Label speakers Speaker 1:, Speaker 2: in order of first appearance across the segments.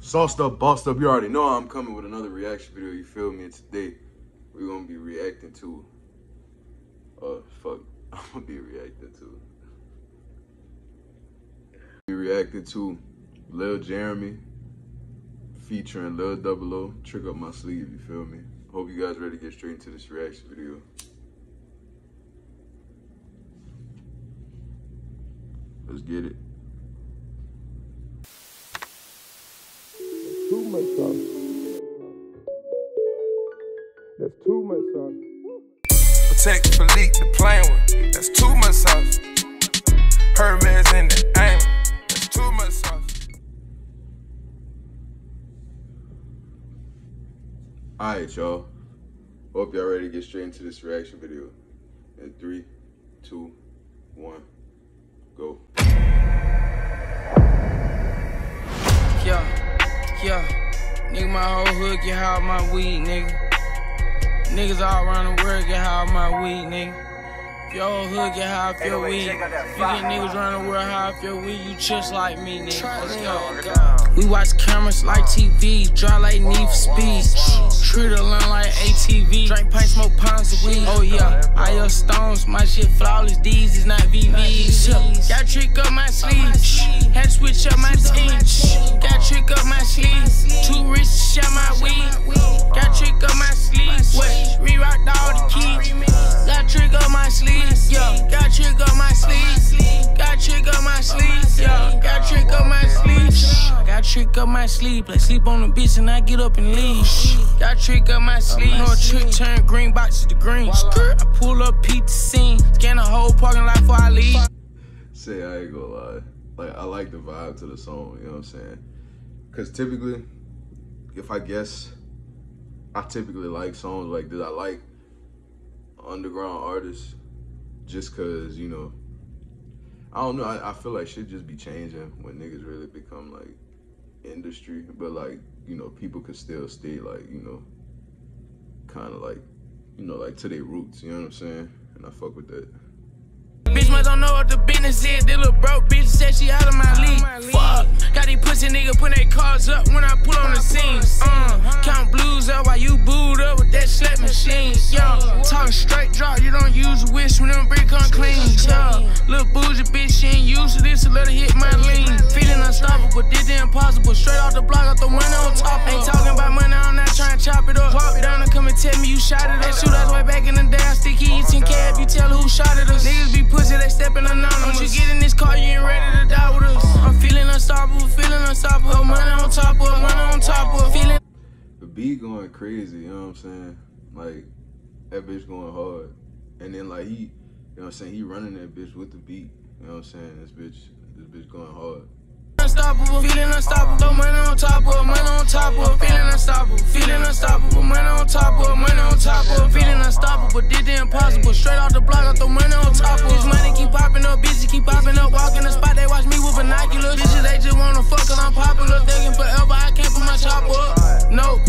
Speaker 1: Sauced up, bossed up. You already know I'm coming with another reaction video, you feel me? And today, we're gonna be reacting to, I'm gonna be reacting to Lil Jeremy featuring Lil Double O, Trick Up My Sleeve, you feel me? Hope you guys ready to get straight into this reaction video. Let's get it.
Speaker 2: Too much sauce. That's too much sauce.
Speaker 3: Protect Philippe the playing with. That's too much sauce. Hermes in the aim. That's too much sauce.
Speaker 1: Alright, y'all. Hope y'all ready to get straight into this reaction video. In 3, 2, 1, go.
Speaker 4: Yeah, nigga, my whole hood get high off my weed, nigga. Niggas all around the world get high off my weed, nigga. If your whole hood get high off your weed, if you get niggas around the world high off your weed, you just like me, nigga. Let's go. We watch cameras like TV, drive like Need for Speed. Treat a line like ATV, drink pint, smoke pounds of weed. Oh yeah, I your stones, my shit flawless, D's is not VVs. Got trick up my sleeve, had to switch up my team. Got trick up my sleeve, too rich to share my weed. Got trick up my sleeve, what? Re-rocked all the keys. Got trick up my sleeve, yeah. Got trick up my sleeve, got trick up my sleeve, yeah. Got trick up my sleeve, got trick up my sleeve. Like sleep on the bitch and I get up and leave. Got trick up my sleeve. No trick turn green boxes to green. I pull up, peep the scene, scan the whole parking lot before I leave.
Speaker 1: Say, I ain't gonna lie. Like, I like the vibe to the song, you know what I'm saying? Because typically, if I guess, I typically like songs like this. I like underground artists just because, you know, I don't know, I feel like shit just be changing when niggas really become like industry, but like, you know, people could still stay like, you know, kind of like, you know, like to their roots, you know what I'm saying? And I fuck with that.
Speaker 4: Bitch must don't know what the business is. This little broke bitch said she out of my league. Fuck, got these pussy niggas put their cars up when I pull on the scene. Count blues up while you booed up with that slap machine. Yo, talking straight drop, you don't use a wish when them brick come clean. Yo, little bougie bitch, she ain't used to this, so let her hit my lean. Feeling unstoppable, did the impossible. Straight off the block, off the window on top. Ain't talking about money, I'm not trying to chop it up. Pop it down and come and tell me you shot it up. Shoot us way back in the day, I stick he 10K if you tell who shot at us. Niggas be pussy, they stepping anonymous. Once you get in this car, you ain't ready to die with us. I'm feeling unstoppable, money on top of, money on top of, feeling.
Speaker 1: The beat going crazy, you know what I'm saying? Like, that bitch going hard. And then like he, you know what I'm saying, he running that bitch with the beat. You know what I'm saying? This bitch going hard.
Speaker 4: Unstoppable, feeling unstoppable, money on top of, money on top of, feeling unstoppable, money on top of, money on top of, feeling unstoppable, did the impossible, straight off the block, off the money on top of. This money keep popping up, bitches keep popping up, walk in the spot, they watch me with binoculars. Bitches, they just wanna fuck cause I'm popular, thinking forever I can't put my chopper up. No,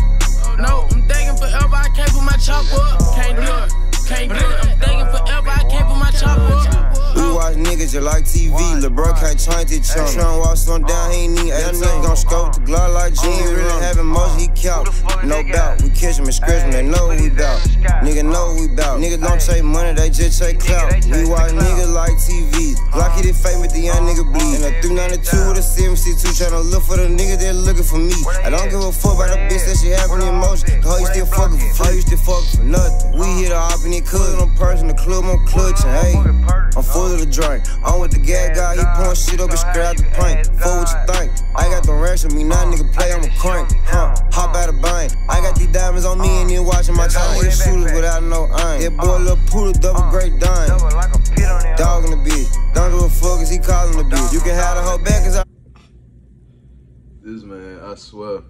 Speaker 4: I'm thinking forever I can't put my chopper up. Can't do it, I'm thinking forever I can't put my chopper up.
Speaker 5: We watch niggas just like TV. Lil' bro can't change it, chump. Tryna walk some down, he ain't need 18. Gon' scope the glove like G. He really having motion, he count. No doubt, we catch him and scratch him, they know we bout. Nigga know we bout. Niggas don't take money, they just take clout. We watch niggas like TV. Glocky the fame with the young nigga bleed. And a 392 with a 762 tryna look for the niggas that looking for me. I don't give a fuck about a bitch that she having emotion. Cause you still fucking for free, you still fucking for nothing. We hit a hop in the club, on person, the club on clutching, hey. I'm full of the drink. I'm with the gas guy, he pouring shit up and straight out the pint. Fuck what you think. I got the racks on me, now nigga play, I'm a crank. Hop out of bank. I got these diamonds on me and then watching my Chinese shooters without no aim. That boy Lil Poodle, double great dime. Dog in the bitch. Don't give a fuck cause he calling the bitch. You can have the whole back cause I.
Speaker 1: This man, I swear.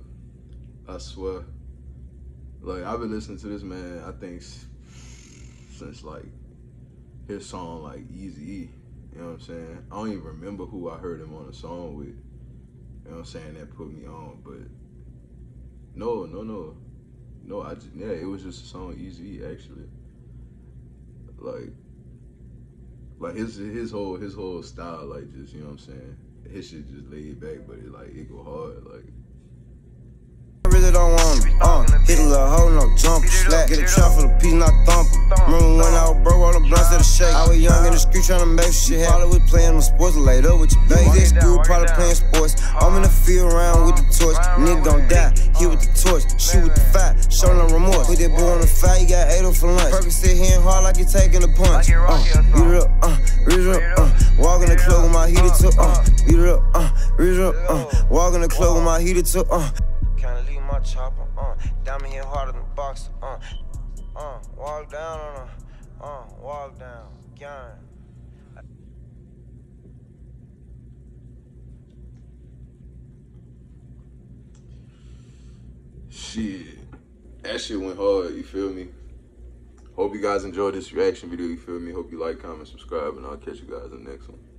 Speaker 1: Like, I've been listening to this man, I think, since like his song like Eazy-E, you know what I'm saying? I don't even remember who I heard him on a song with, you know what I'm saying, that put me on, but no, it was just a song Eazy-E actually. Like his whole style, like just, you know what I'm saying, his shit just laid back, but it go hard, like,
Speaker 5: Hit a little hole, no jumper. Slack, get a chop for the piece, not thumper. Remember when I was broke, all the blunts at the shake. I was young in the street trying to make shit happen. Probably was playing my sports, laid up with your baby. At school, probably playing sports. I'm in the field around with the torch. Nigga gon' die, here with the torch. Shoot with the fire, show no remorse. Put that boy on the fire, he got 8 for lunch. Purpose sit hitting hard like he taking a punch. Beat it up, reach it up, walk in the club with my heater to, beat it up, reach it up, walk in the club with my heater to, Can't leave my chopper, diamond hit harder than boxer, walk down on her, walk down, gang.
Speaker 1: Shit, that shit went hard, you feel me? Hope you guys enjoyed this reaction video, you feel me? Hope you like, comment, subscribe, and I'll catch you guys in the next one.